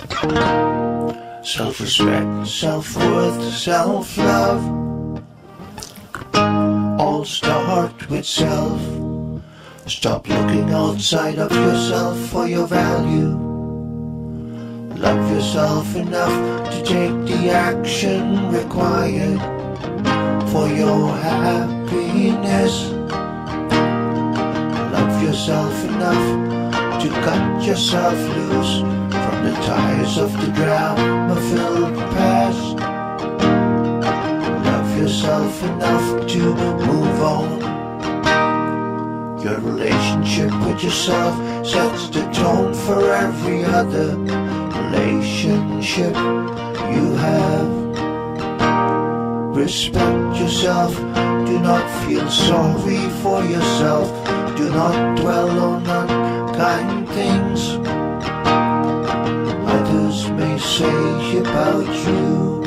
Self-respect, self-worth, self-love, all start with self. Stop looking outside of yourself for your value. Love yourself enough to take the action required for your happiness. Love yourself enough to cut yourself loose from the ties of the drama-filled past. Love yourself enough to move on. Your relationship with yourself sets the tone for every other relationship you have. Respect yourself. Do not feel sorry for yourself. Do not dwell on unkind things others may say about you.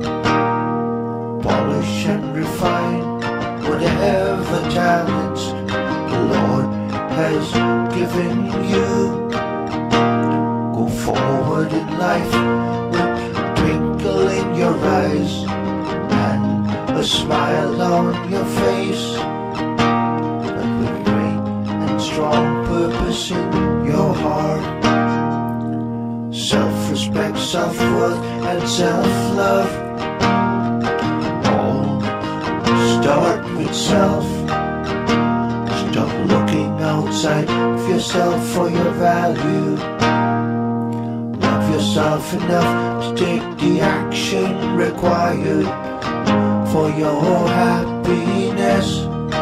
Polish and refine whatever talents the Lord has given you. Go forward in life with a twinkle in your eyes and a smile on your face, but with great and strong purpose in your heart. Self-respect, self-worth, and self-love all start with self. Stop looking outside of yourself for your value. Love yourself enough to take the action required for your happiness.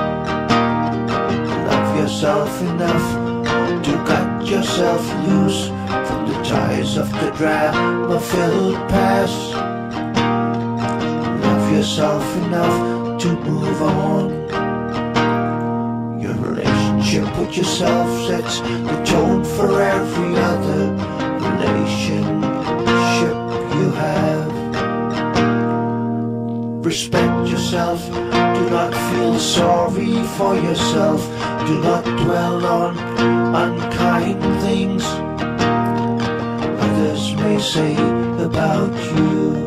Love yourself enough to cut yourself loose from the ties of the drama-filled past. Love yourself enough to move on. Your relationship with yourself sets the tone for every other relationship you have. Respect yourself. Do not feel sorry for yourself. Do not dwell on unkind things others may say about you.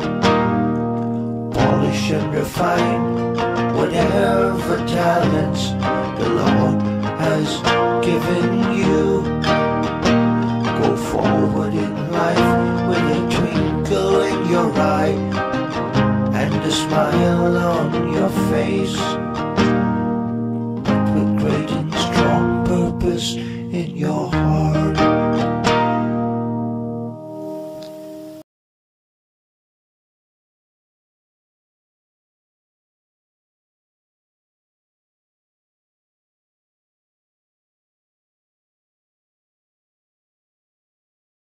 Polish and refine whatever talents the Lord has given you. Go forward